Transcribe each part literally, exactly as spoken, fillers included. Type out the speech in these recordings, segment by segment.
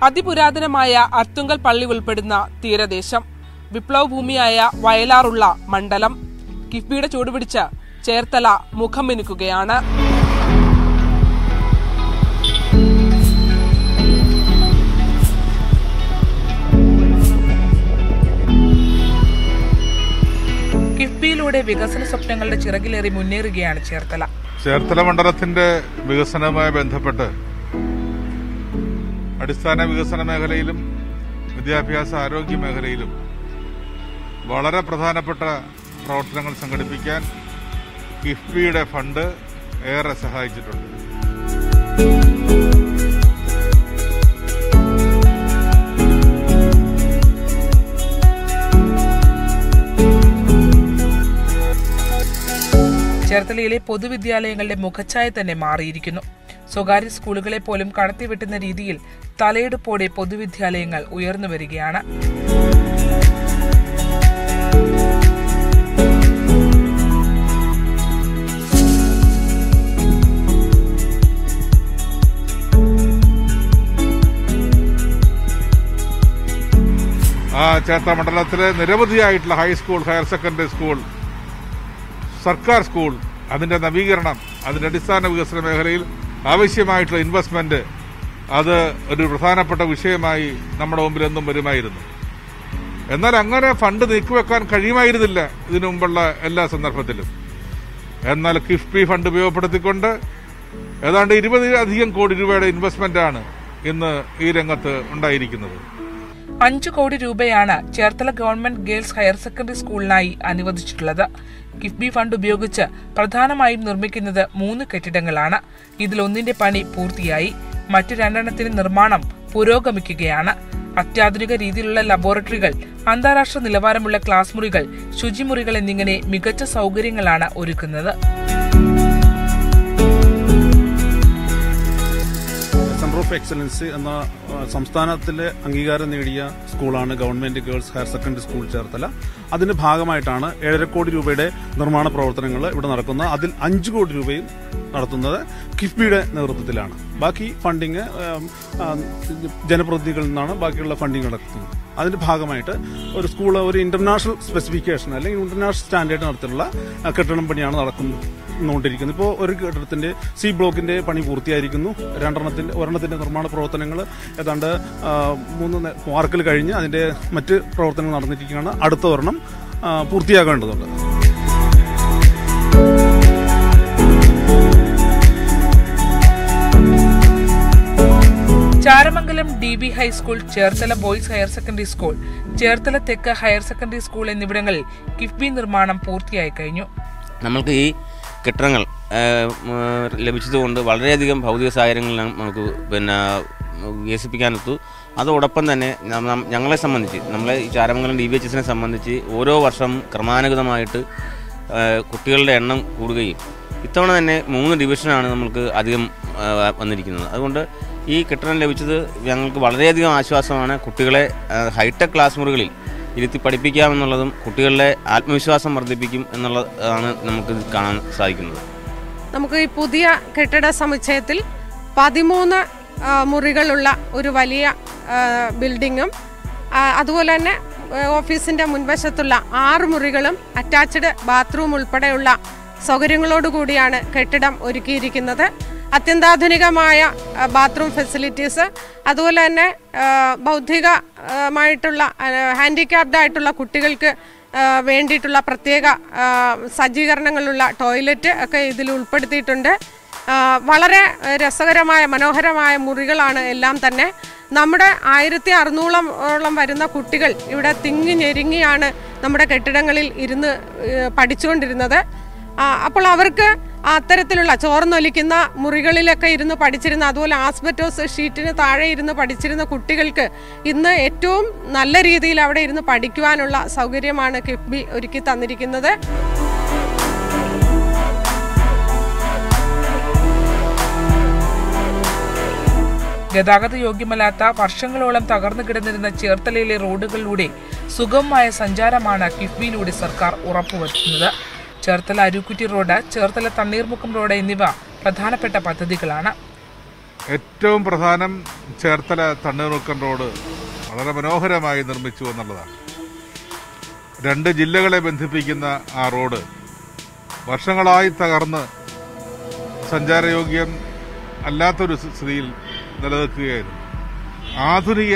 അതിപുരാതനമായ അർത്തുങ്കൽ പള്ളി ഉൾപ്പെടുന്ന തീരദേശം, വിപ്ലവ ഭൂമിയായ വയലാറുള്ള മണ്ഡലം. കിഫ്ബിയുടെ ചൂടുപിടിച്ച് ചേർത്തല മുഖം മിനുക്കുകയാണ്. കിഫ്ബിയിലൂടെ വികസന സ്വപ്നങ്ങളുടെ ചിറകിലേറി മുന്നേറുകയാണ് ചേർത്തല. ചേർത്തല മണ്ഡലത്തിന്റെ വികസനവുമായി ബന്ധപ്പെട്ട് അടിസ്ഥാന വികസന മേഖലയിലും വിദ്യാഭ്യാസ ആരോഗ്യ മേഖലയിലും വളരെ പ്രധാനപ്പെട്ട പ്രവർത്തനങ്ങൾ സംഘടിപ്പിക്കാൻ കിഫ്ബിയുടെ ഫണ്ട് ഏറെ സഹായിച്ചിട്ടുണ്ട്. ചേർത്തലയിലെ പൊതുവിദ്യാലയങ്ങളുടെ മുഖച്ഛായ തന്നെ മാറിയിരിക്കുന്നു. സ്വകാര്യ സ്കൂളുകളെ പോലും കടത്തിവെട്ടുന്ന രീതിയിൽ തലയെടുപ്പോടെ പൊതുവിദ്യാലയങ്ങൾ ഉയർന്നു വരികയാണ്. ആ ചേർത്തല മണ്ഡലത്തിലെ നിരവധിയായിട്ടുള്ള ഹൈസ്കൂൾ, ഹയർ സെക്കൻഡറി സ്കൂൾ, സർക്കാർ സ്കൂൾ, അതിന്റെ നവീകരണം, അതിന്റെ അടിസ്ഥാന വികസന മേഖലയിൽ ആവശ്യമായിട്ടുള്ള ഇൻവെസ്റ്റ്മെന്റ്, അത് ഒരു പ്രധാനപ്പെട്ട വിഷയമായി നമ്മുടെ മുമ്പിൽ എന്നും വരുമായിരുന്നു. എന്നാൽ അങ്ങനെ ഫണ്ട് നീക്കിവെക്കാൻ കഴിയുമായിരുന്നില്ല ഇതിനു മുമ്പുള്ള എല്ലാ സന്ദർഭത്തിലും. എന്നാൽ കിഫ്ബി ഫണ്ട് ഉപയോഗപ്പെടുത്തിക്കൊണ്ട് ഏതാണ്ട് ഇരുപതിലധികം കോടി രൂപയുടെ ഇൻവെസ്റ്റ്മെന്റാണ് ഇന്ന് ഈ രംഗത്ത് ഉണ്ടായിരിക്കുന്നത്. അഞ്ചു കോടി രൂപയാണ് Cherthala government girls higher secondary സ്കൂളിനായി അനുവദിച്ചിട്ടുള്ളത്. കിഫ്ബി ഫണ്ട് ഉപയോഗിച്ച് പ്രധാനമായും നിർമ്മിക്കുന്നത് മൂന്ന് കെട്ടിടങ്ങളാണ്. ഇതിലൊന്നിന്റെ പണി പൂർത്തിയായി, മറ്റു രണ്ടെണ്ണത്തിന്റെ നിർമ്മാണം പുരോഗമിക്കുകയാണ്. അത്യാധുനിക രീതിയിലുള്ള ലബോറട്ടറികൾ, അന്താരാഷ്ട്ര നിലവാരമുള്ള ക്ലാസ് മുറികൾ, ശുചിമുറികൾ എന്നിങ്ങനെ മികച്ച സൗകര്യങ്ങളാണ് ഒരുക്കുന്നത്. സെന്റർ ഓഫ് എക്സലൻസ് എന്ന സംസ്ഥാനത്തിലെ അംഗീകാരം നേടിയ സ്കൂളാണ് government girls higher secondary school Cherthala. അതിന്റെ ഭാഗമായിട്ടാണ് ഏഴര കോടി രൂപയുടെ നിർമ്മാണ പ്രവർത്തനങ്ങൾ ഇവിടെ നടക്കുന്നത്. അതിൽ അഞ്ചു കോടി രൂപയും നടത്തുന്നത് കിഫ്ബിയുടെ നേതൃത്വത്തിലാണ്. ബാക്കി ഫണ്ടിങ് ജനപ്രതിനിധികളിൽ നിന്നാണ് ബാക്കിയുള്ള ഫണ്ടിങ് നടത്തുന്നത്. അതിന്റെ ഭാഗമായിട്ട് ഒരു സ്കൂൾ ഒരു ഇന്റർനാഷണൽ സ്പെസിഫിക്കേഷൻ അല്ലെങ്കിൽ ഇന്റർനാഷണൽ സ്റ്റാൻഡേർഡ് നടത്തിയുള്ള കെട്ടിടം പണിയാണ് നടക്കുന്നുകൊണ്ടിരിക്കുന്നത്. ഇപ്പോൾ ഒരു കെട്ടിടത്തിന്റെ സി ബ്ലോക്കിന്റെ പണി പൂർത്തിയായിരിക്കുന്നു. രണ്ടെണ്ണത്തിന്റെ ഒരെണ്ണത്തിന്റെ നിർമ്മാണ പ്രവർത്തനങ്ങൾ ഏതാണ്ട് മൂന്ന് മാർക്കിൽ കഴിഞ്ഞ് അതിന്റെ മറ്റ് പ്രവർത്തനങ്ങൾ നടന്നിരിക്കുകയാണ്. അടുത്ത ഒരെണ്ണം പൂർത്തിയാകേണ്ടതുണ്ട്. Charamangalam D B high school, Cherthala boys higher secondary school, Cherthala തെക്ക് ഹയർ സെക്കൻഡറി സ്കൂൾ എന്നിവിടങ്ങളിൽ കിഫ്ബി നിർമ്മാണം പൂർത്തിയായി കഴിഞ്ഞു. നമ്മൾക്ക് ഈ കെട്ടിടങ്ങൾ ലഭിച്ചതുകൊണ്ട് വളരെയധികം ഭൗതിക സാഹചര്യങ്ങൾ നമുക്ക് പിന്നെ വികസിപ്പിക്കാനൊത്തു. അതോടൊപ്പം തന്നെ ഞങ്ങളെ സംബന്ധിച്ച്, നമ്മളെ ഈ ചാരമംഗലം ഡി ബി എച്ച് എസിനെ സംബന്ധിച്ച് ഓരോ വർഷം ക്രമാനുഗതമായിട്ട് കുട്ടികളുടെ എണ്ണം കൂടുകയും ഇത്തവണ തന്നെ മൂന്ന് ഡിവിഷനാണ് നമ്മൾക്ക് അധികം വന്നിരിക്കുന്നത്. അതുകൊണ്ട് ഈ കെട്ടിടം ലഭിച്ചത് ഞങ്ങൾക്ക് വളരെയധികം ആശ്വാസമാണ്. കുട്ടികളെ ഹൈടെക് ക്ലാസ് മുറികളിൽ ഇരുത്തി പഠിപ്പിക്കാമെന്നുള്ളതും കുട്ടികളുടെ ആത്മവിശ്വാസം വർദ്ധിപ്പിക്കും എന്നുള്ളതാണ് നമുക്ക് കാണാൻ സാധിക്കുന്നത്. നമുക്ക് ഈ പുതിയ കെട്ടിട സമുച്ചയത്തിൽ പതിമൂന്ന് മുറികളുള്ള ഒരു വലിയ ബിൽഡിങ്ങും അതുപോലെ തന്നെ ഓഫീസിൻ്റെ മുൻവശത്തുള്ള ആറ് മുറികളും അറ്റാച്ച്ഡ് ബാത്റൂം ഉൾപ്പെടെയുള്ള സൗകര്യങ്ങളോടുകൂടിയാണ് കെട്ടിടം ഒരുക്കിയിരിക്കുന്നത്. അത്യന്താധുനികമായ ബാത്റൂം ഫെസിലിറ്റീസ്, അതുപോലെ തന്നെ ബൗദ്ധികമായിട്ടുള്ള ഹാൻഡിക്യാപ്ഡ് ആയിട്ടുള്ള കുട്ടികൾക്ക് വേണ്ടിയിട്ടുള്ള പ്രത്യേക സജ്ജീകരണങ്ങളുള്ള ടോയ്ലറ്റ് ഒക്കെ ഇതിൽ ഉൾപ്പെടുത്തിയിട്ടുണ്ട്. വളരെ രസകരമായ മനോഹരമായ മുറികളാണ് എല്ലാം തന്നെ. നമ്മുടെ ആയിരത്തി അറുന്നൂറോളം വരുന്ന കുട്ടികൾ ഇവിടെ തിങ്ങി ഞെരുങ്ങിയാണ് നമ്മുടെ കെട്ടിടങ്ങളിൽ ഇരുന്ന് പഠിച്ചുകൊണ്ടിരുന്നത്. അപ്പോൾ അവർക്ക് അത്തരത്തിലുള്ള ചോർന്നൊലിക്കുന്ന മുറികളിലൊക്കെ ഇരുന്ന് പഠിച്ചിരുന്ന, അതുപോലെ ആസ്ബറ്റോസ് ഷീറ്റിന് താഴെ ഇരുന്ന് പഠിച്ചിരുന്ന കുട്ടികൾക്ക് ഇന്ന് ഏറ്റവും നല്ല രീതിയിൽ അവിടെ ഇരുന്ന് പഠിക്കുവാനുള്ള സൗകര്യമാണ് കിഫ്ബി ഒരുക്കി തന്നിരിക്കുന്നത്. ഗതാഗത യോഗ്യമല്ലാത്ത വർഷങ്ങളോളം തകർന്നു കിടന്നിരുന്ന ചേർത്തലയിലെ റോഡുകളിലൂടെ സുഗമമായ സഞ്ചാരമാണ് കിഫ്ബിയിലൂടെ സർക്കാർ ഉറപ്പുവരുത്തുന്നത്. ചേർത്തല അരുക്കുറ്റി റോഡ്, ചേർത്തല തണ്ണീർമുക്കം റോഡ് എന്നിവ പ്രധാനപ്പെട്ട പദ്ധതികളാണ്. ഏറ്റവും പ്രധാനം ചേർത്തല തണ്ണീർമുക്കം റോഡ് വളരെ മനോഹരമായി നിർമ്മിച്ചു എന്നുള്ളതാണ്. രണ്ട് ജില്ലകളെ ബന്ധിപ്പിക്കുന്ന ആ റോഡ് വർഷങ്ങളായി തകർന്ന് സഞ്ചാരയോഗ്യം അല്ലാത്തൊരു സ്ഥിതിയിൽ നിലനിൽക്കുകയായിരുന്നു. ആധുനിക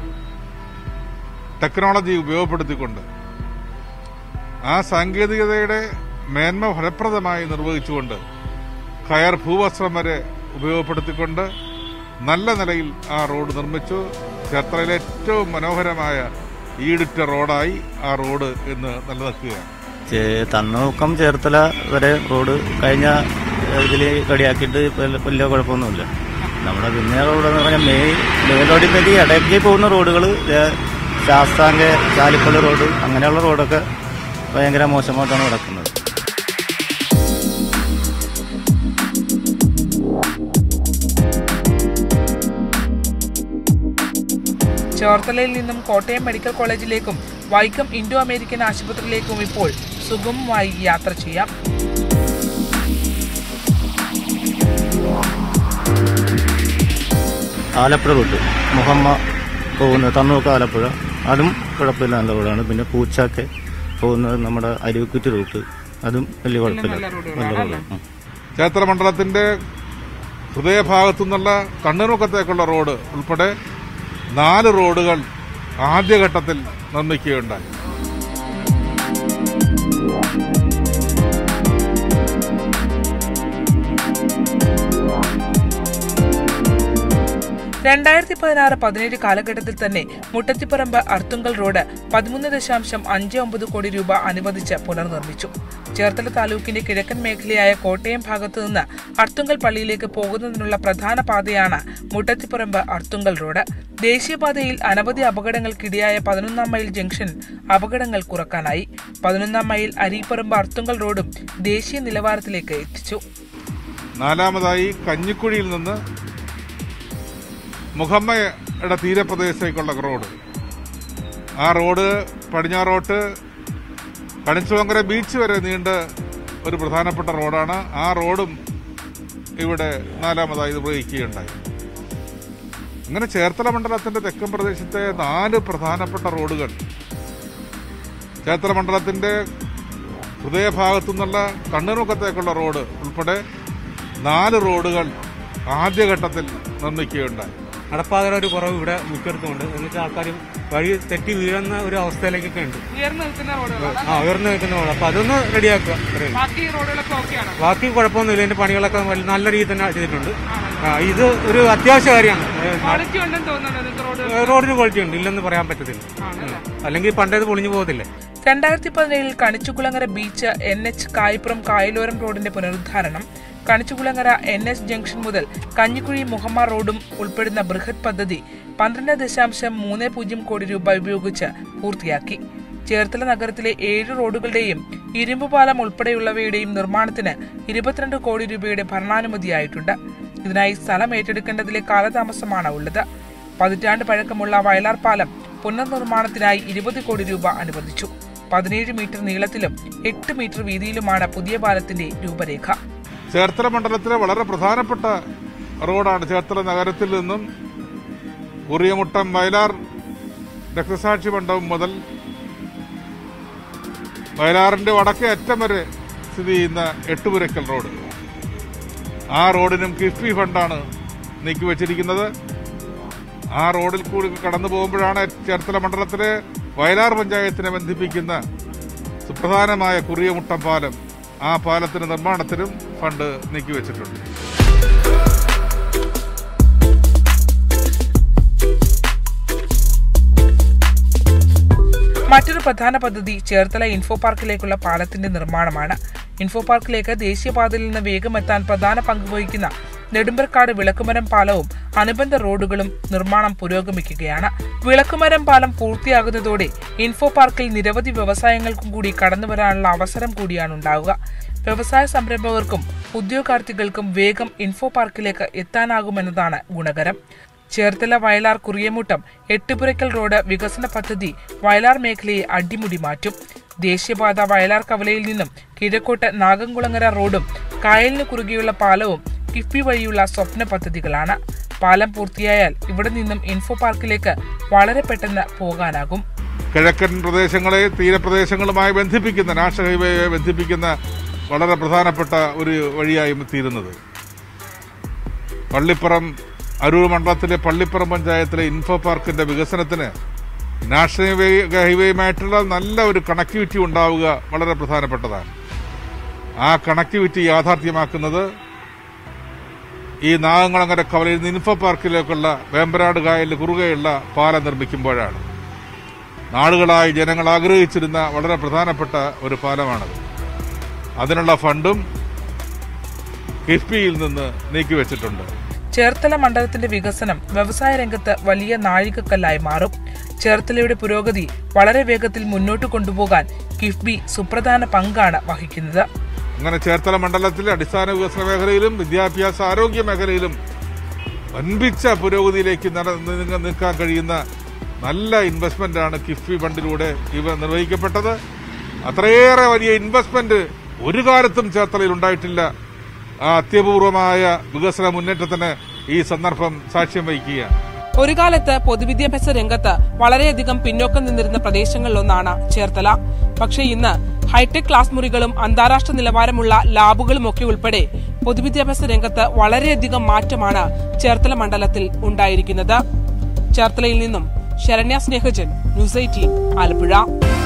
ടെക്നോളജി ഉപയോഗപ്പെടുത്തിക്കൊണ്ട് ആ സാങ്കേതികതയുടെ മേന്മ ഫലപ്രദമായി നിർവഹിച്ചുകൊണ്ട് കയർ ഭൂവസ്ത്രം വരെ ഉപയോഗപ്പെടുത്തിക്കൊണ്ട് നല്ല നിലയിൽ ആ റോഡ് നിർമ്മിച്ചു. ചേർത്തലയിലെ ഏറ്റവും മനോഹരമായ ഈടുറ്റ റോഡായി ആ റോഡ് ഇന്ന് നിലനിൽക്കുകയാണ്. തണ്ണീർമുക്കം ചേർത്തല വരെ റോഡ് കഴിഞ്ഞ ഇതിൽ റെഡിയാക്കിയിട്ട് വലിയ കുഴപ്പമൊന്നുമില്ല. നമ്മുടെ പിന്നെ റോഡ് എന്ന് പറഞ്ഞാൽ മെയിൻ മെയിൻ റോഡിൽ വേണ്ടി ഇടയ്ക്ക് പോകുന്ന റോഡുകൾ ശാസ്താംഗ ചാലിപ്പള്ളി റോഡ് അങ്ങനെയുള്ള റോഡൊക്കെ ഭയങ്കര മോശമായിട്ടാണ് കിടക്കുന്നത്. ചേർത്തലയിൽ നിന്നും കോട്ടയം മെഡിക്കൽ കോളേജിലേക്കും വൈക്കം ഇൻഡോ അമേരിക്കൻ ആശുപത്രിയിലേക്കും ഇപ്പോൾ സുഗമമായി യാത്ര ചെയ്യാം. ആലപ്പുഴ റൂട്ട് മുഹമ്മ പോകുന്നത് തണ്ണീർമുക്കം ആലപ്പുഴ അതും കുഴപ്പമില്ല, നല്ല റോഡാണ്. പിന്നെ പൂച്ചാക്ക് പോകുന്നത് നമ്മുടെ അരുവിക്കുറ്റി റൂട്ട് അതും വലിയ കുഴപ്പമില്ല, നല്ല റോഡാണ്. ചേർത്തല മണ്ഡലത്തിന്റെ ഹൃദയഭാഗത്തു നിന്നുള്ള തണ്ണീർമുക്കത്തേക്കുള്ള റോഡ് ഉൾപ്പെടെ നാല് റോഡുകൾ ആദ്യഘട്ടത്തിൽ നിർമ്മിക്കുകയുണ്ടായി. രണ്ടായിരത്തി പതിനാറ് പതിനേഴ് കാലഘട്ടത്തിൽ തന്നെ മുട്ടത്തിപ്പറമ്പ് അർത്തുങ്കൽ റോഡ് പതിമൂന്ന് ദശാംശം അഞ്ച് ഒമ്പത് കോടി രൂപ അനുവദിച്ച് പുനർനിർമ്മിച്ചു. ചേർത്തല താലൂക്കിന്റെ കിഴക്കൻ മേഖലയായ കോട്ടയം ഭാഗത്തു നിന്ന് അർത്തുങ്കൽ പള്ളിയിലേക്ക് പോകുന്നതിനുള്ള പ്രധാന പാതയാണ് മുട്ടത്തിപ്പറമ്പ് അർത്തുങ്കൽ റോഡ്. ദേശീയപാതയിൽ അനവധി അപകടങ്ങൾക്കിടയായ പതിനൊന്നാം മൈൽ ജംഗ്ഷൻ അപകടങ്ങൾ കുറക്കാനായി പതിനൊന്നാം മൈൽ അരീപ്പറമ്പ് അർത്തുങ്കൽ റോഡും ദേശീയ നിലവാരത്തിലേക്ക് എത്തിച്ചു. നാലാമതായി കഞ്ഞിക്കുഴിയിൽ നിന്ന് മുഹമ്മയുടെ തീരപ്രദേശത്തേക്കുള്ള റോഡ്. ആ റോഡ് പടിഞ്ഞാറോട്ട് കണിച്ചുവങ്കര ബീച്ച് വരെ നീണ്ട ഒരു പ്രധാനപ്പെട്ട റോഡാണ്. ആ റോഡും ഇവിടെ നാലാമതായി നിർവഹിക്കുകയുണ്ടായി. അങ്ങനെ ചേർത്തല മണ്ഡലത്തിന്റെ തെക്കൻ പ്രദേശത്തെ നാല് പ്രധാനപ്പെട്ട റോഡുകൾ ചേർത്തല മണ്ഡലത്തിന്റെ ഹൃദയഭാഗത്തു നിന്നുള്ള തണ്ണീർമുക്കത്തേക്കുള്ള റോഡ് ഉൾപ്പെടെ നാല് റോഡുകൾ ആദ്യഘട്ടത്തിൽ നിർമ്മിക്കുകയുണ്ടായി. നടപ്പാതയുടെ ഒരു കുറവ് ഇവിടെ മിക്കടത്തുമുണ്ട്. എന്നിട്ട് ആൾക്കാർ വഴി തെറ്റി വീഴുന്ന ഒരു അവസ്ഥയിലേക്കൊക്കെ ഉണ്ട്. ആ ഉയർന്നു നിൽക്കുന്ന റോഡ്. അപ്പൊ അതൊന്ന് റെഡിയാക്കുക. ബാക്കി കുഴപ്പമൊന്നുമില്ല. ഇതിന്റെ പണികളൊക്കെ നല്ല രീതിയിൽ തന്നെ ചെയ്തിട്ടുണ്ട്. ഇത് ഒരു അത്യാവശ്യ കാര്യമാണ്. റോഡിന് ക്വാളിറ്റി ഉണ്ട്, ഇല്ലെന്ന് പറയാൻ പറ്റത്തില്ല. അല്ലെങ്കിൽ പണ്ടേത് പൊളിഞ്ഞു പോകത്തില്ലേ. രണ്ടായിരത്തി പതിനേഴിൽ Kanichukulangara beach N H Kayippuram കായലോരം റോഡിന്റെ പുനരുദ്ധാരണം, കണിച്ചുകുളങ്ങര എൻ എസ് ജംഗ്ഷൻ മുതൽ കഞ്ഞിക്കുഴി മുഹമ്മ റോഡും ഉൾപ്പെടുന്ന ബൃഹത് പദ്ധതി പന്ത്രണ്ട് ദശാംശം മൂന്ന് പൂജ്യം കോടി രൂപ ഉപയോഗിച്ച് പൂർത്തിയാക്കി. ചേർത്തല നഗരത്തിലെ ഏഴ് റോഡുകളുടെയും ഇരുമ്പുപാലം ഉൾപ്പെടെയുള്ളവയുടെയും നിർമ്മാണത്തിന് ഇരുപത്തിരണ്ട് കോടി രൂപയുടെ ഭരണാനുമതിയായിട്ടുണ്ട്. ഇതിനായി സ്ഥലം ഏറ്റെടുക്കേണ്ടതിലെ കാലതാമസമാണ് ഉള്ളത്. പതിറ്റാണ്ട് പഴക്കമുള്ള വയലാർ പാലം പുനർനിർമ്മാണത്തിനായി ഇരുപത് കോടി രൂപ അനുവദിച്ചു. പതിനേഴ് മീറ്റർ നീളത്തിലും എട്ട് മീറ്റർ വീതിയിലുമാണ് പുതിയ പാലത്തിന്റെ രൂപരേഖ. ചേർത്തല മണ്ഡലത്തിലെ വളരെ പ്രധാനപ്പെട്ട റോഡാണ്. ചേർത്തല നഗരത്തിൽ നിന്നും ഉറിയമുട്ടം വയലാർ രക്തസാക്ഷി മണ്ഡപം മുതൽ വയലാറിന്റെ വടക്കേ അറ്റം വരെ സ്ഥിതി ചെയ്യുന്ന എട്ടുപുരക്കൽ റോഡ്. ആ റോഡിനും കിഫ്ബി ഫണ്ടാണ് നീക്കിവച്ചിരിക്കുന്നത്. ആ റോഡിൽ കൂടി കടന്നു പോകുമ്പോഴാണ് ചേർത്തല മണ്ഡലത്തിലെ വയലാർ പഞ്ചായത്തിനെ ബന്ധിപ്പിക്കുന്ന സുപ്രധാനമായ കുറിയമുട്ടം പാലം. ആ പാലത്തിന്റെ നിർമ്മാണത്തിനും ഫണ്ട് നീക്കിവച്ചിട്ടുണ്ട്. മറ്റൊരു പ്രധാന പദ്ധതി ചേർത്തല ഇൻഫോ പാർക്കിലേക്കുള്ള പാലത്തിന്റെ നിർമ്മാണമാണ്. ഇൻഫോ പാർക്കിലേക്ക് ദേശീയപാതയിൽ നിന്ന് വേഗമെത്താൻ പ്രധാന പങ്കുവഹിക്കുന്ന നെടുമ്പർക്കാട് വിളക്കുമരം പാലവും അനുബന്ധ റോഡുകളും നിർമ്മാണം പുരോഗമിക്കുകയാണ്. വിളക്കുമരം പാലം പൂർത്തിയാകുന്നതോടെ ഇൻഫോ പാർക്കിൽ നിരവധി വ്യവസായങ്ങൾക്കും കൂടി കടന്നുവരാനുള്ള അവസരം കൂടിയാണ് ഉണ്ടാവുക. വ്യവസായ സംരംഭകർക്കും ഉദ്യോഗാർത്ഥികൾക്കും വേഗം ഇൻഫോ പാർക്കിലേക്ക് എത്താനാകുമെന്നതാണ് ഗുണകരം. ചേർത്തല വയലാർ കുറിയമുട്ടം എട്ടുപുരക്കൽ റോഡ് വികസന പദ്ധതി വയലാർ മേഖലയെ അടിമുടി മാറ്റും. ദേശീയപാത വയലാർ കവലയിൽ നിന്നും കിഴക്കോട്ട് നാഗംകുളങ്ങര റോഡും കായലിന് കുറുകെയുള്ള പാലവും കിഫ്ബി വഴിയുള്ള സ്വപ്ന പദ്ധതികളാണ്. പാലം പൂർത്തിയായാൽ ഇവിടെ നിന്നും ഇൻഫോ പാർക്കിലേക്ക് വളരെ പെട്ടെന്ന് പോകാനാകും. കിഴക്കൻ പ്രദേശങ്ങളെ തീരപ്രദേശങ്ങളുമായി ബന്ധിപ്പിക്കുന്ന നാഷണൽ ഹൈവേയെ ബന്ധിപ്പിക്കുന്ന വളരെ പ്രധാനപ്പെട്ട ഒരു വഴിയായി തീരുന്നത്. പള്ളിപ്പുറം അരൂർ മണ്ഡലത്തിലെ പള്ളിപ്പുറം പഞ്ചായത്തിലെ ഇൻഫോ പാർക്കിന്റെ വികസനത്തിന് നാഷണൽ ഹൈവേയുമായിട്ടുള്ള നല്ല ഒരു കണക്ടിവിറ്റി ഉണ്ടാവുക വളരെ പ്രധാനപ്പെട്ടതാണ്. ആ കണക്ടിവിറ്റി യാഥാർത്ഥ്യമാക്കുന്നത് ഈ നാഗങ്ങളങ്ങര കവലയിൽ നിന്ന് ഇൻഫോ പാർക്കിലേക്കുള്ള വേമ്പനാട് കായലിന് കുറുകെയുള്ള പാലം നിർമ്മിക്കുമ്പോഴാണ്. നാളുകളായി ജനങ്ങൾ ആഗ്രഹിച്ചിരുന്ന വളരെ പ്രധാനപ്പെട്ട ഒരു പാലമാണത്. അതിനുള്ള ഫണ്ടും കിഫ്ബിയിൽ നിന്ന് നീക്കിവെച്ചിട്ടുണ്ട്. ചേർത്തല മണ്ഡലത്തിന്റെ വികസനം വ്യവസായ രംഗത്ത് വലിയ നാഴികക്കല്ലായി മാറും. ചേർത്തലയുടെ പുരോഗതി വളരെ വേഗത്തിൽ മുന്നോട്ട് കൊണ്ടുപോകാൻ കിഫ്ബി സുപ്രധാന പങ്കാണ് വഹിക്കുന്നത്. അങ്ങനെ ചേർത്തല മണ്ഡലത്തിലെ അടിസ്ഥാന വികസന മേഖലയിലും വിദ്യാഭ്യാസ ആരോഗ്യ മേഖലയിലും വൻപിച്ച പുരോഗതിയിലേക്ക് നീക്കാൻ കഴിയുന്ന നല്ല ഇൻവെസ്റ്റ്മെന്റാണ് കിഫ്ബി ഫണ്ടിലൂടെ ഇവ നിർവഹിക്കപ്പെട്ടത്. അത്രയേറെ വലിയ ഇൻവെസ്റ്റ്മെന്റ് ഒരു കാലത്തും ചേർത്തലയിൽ ഉണ്ടായിട്ടില്ല. ആ അത്യപൂർവമായ വികസന മുന്നേറ്റത്തിന് ഈ സന്ദർഭം സാക്ഷ്യം വഹിക്കുകയാണ്. ഒരു കാലത്ത് പൊതുവിദ്യാഭ്യാസ രംഗത്ത് വളരെയധികം പിന്നോക്കം നിന്നിരുന്ന പ്രദേശങ്ങളിലൊന്നാണ് ചേർത്തല. പക്ഷേ ഇന്ന് ഹൈടെക് ക്ലാസ് മുറികളും അന്താരാഷ്ട്ര നിലവാരമുള്ള ലാബുകളും ഒക്കെ ഉൾപ്പെടെ പൊതുവിദ്യാഭ്യാസ രംഗത്ത് വളരെയധികം മാറ്റമാണ് ചേർത്തല മണ്ഡലത്തിൽ ഉണ്ടായിരിക്കുന്നത്. ചേർത്തലയിൽ നിന്നും ശരണ്യ സ്നേഹജൻ, ന്യൂസ് എയ്റ്റീൻ, ആലപ്പുഴ.